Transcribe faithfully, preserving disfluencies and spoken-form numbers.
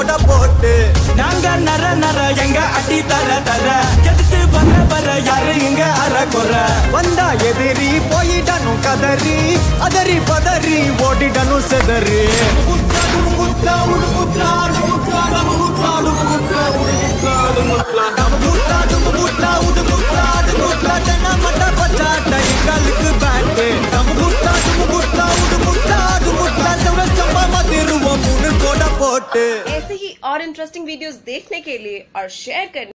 கோட போட்டு நாங்க நர நர எங்க அடி தர தர எதிர்த்து வர வர யாரு இங்க அற குற வந்தா எதிரி போயிடணும் கதறி அதறி பதறி ஓடிடணும் செதறி ऐसे ही और इंटरेस्टिंग वीडियोस देखने के लिए और शेयर करने